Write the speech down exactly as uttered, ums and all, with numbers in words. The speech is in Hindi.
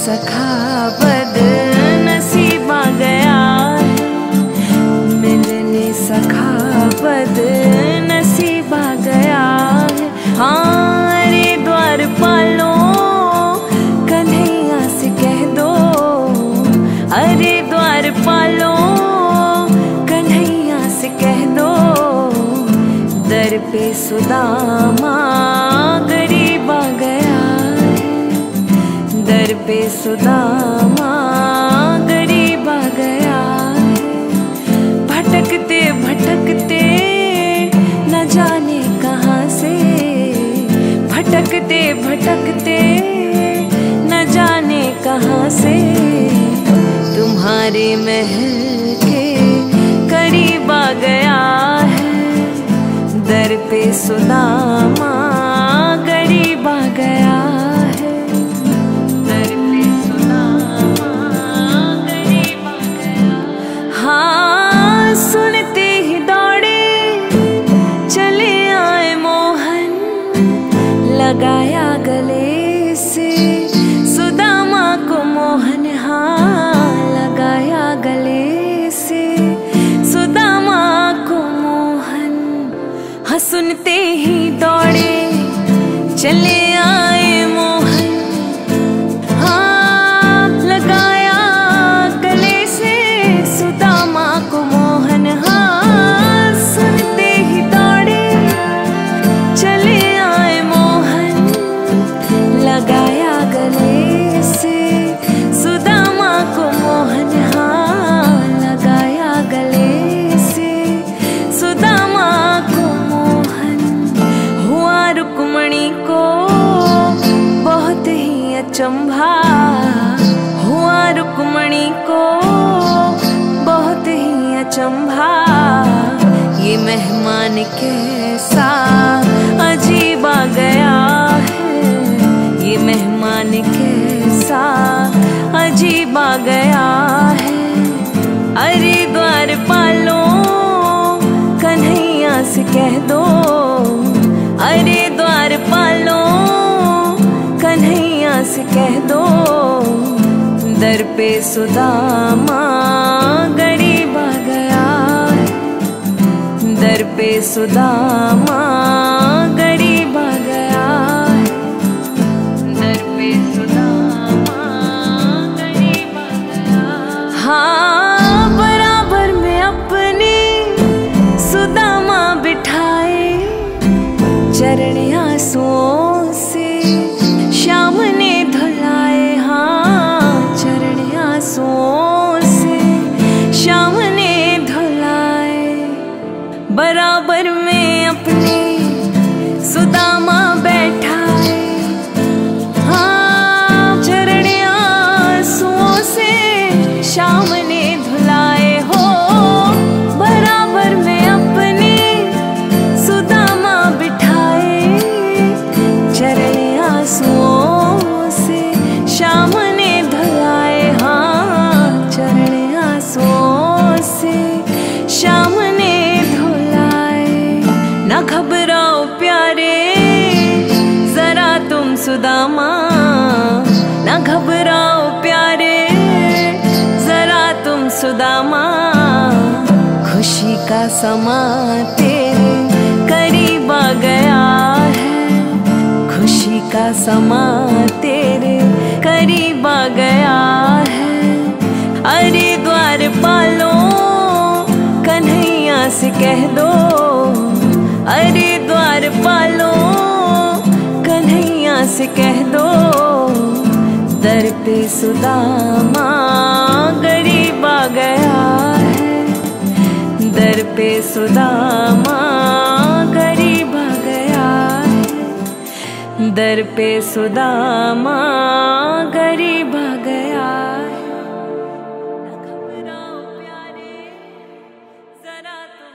सखा बदनसीबा गया है, मिलने सखा बदनसीबा गया है। हाँ अरे द्वार पालो कन्हैया से कह दो, अरे द्वार पालो कन्हैया से कह दो, दर पे सुदामा गरीब आ गया है, दर पे सुदामा गरीब आ गया है। भटकते भटकते न जाने कहाँ से, भटकते भटकते न जाने कहाँ से, तुम्हारे महल के करीब आ गया है, दर पे सुदामा गरीब आ गया है, दर पे सुदामा गरीब आ गया। हाँ सुनते ही दौड़े चले आए मोहन, लगाया गले से सुदामा को मोहन, हाँ लगाया गले से सुदामा को मोहन। हाँ सुनते ही दौड़े चले आए मोहन, हाँ लगाया गले से सुदामा को मोहन, हाँ सुनते ही दौड़े चले आए मोहन, लगाया गले से सुदामा को मोहन, हाँ लगाया गले से सुदामा को मोहन। हुआ रुक्मणी को बहुत ही अचंभा, हुआ रुक्मणी को बहुत ही अचंभा, ये मेहमान कैसा अजीब आ गया है, ये मेहमान कैसा अजीब आ गया है। अरे द्वार पालो कन्हैया से कह दो, अरे द्वार पालो कन्हैया से कह दो, दर पे सुदामा गरीब आ गया है, दर पे सुदामा गरीब आ गया है, दर पे सुदामा गरीब आ गया। हाँ बराबर में अपने सुदामा बिठाए, चरण आंसुओं से श्याम ने धुलाए, हाँ चरण आंसुओं से श्याम ने धुलाए। बराबर में अपने सुदामा बैठाए, हाँ चरण आंसुओं से श्याम ने धुलाए हो। बराबर में अपने सुदामा बिठाए, चरण आंसुओं से श्याम ने धुलाए, हाँ चरण आंसुओं से श्याम ने धुलाए। न घबराओ प्यारे जरा तुम सुदामा, न घबराओ प्यारे जरा तुम सुदामा, खुशी का समा तेरे करीब आ गया है, खुशी का समा तेरे करीब आ गया है। अरे द्वार पालो कन्हैया से कह दो, अरे द्वार पालो कन्हैया से कह दो, दर पे सुदामा गरीब आ गया है, दर पे सुदामा गरीब आ गया है, दर पे सुदामा गरीब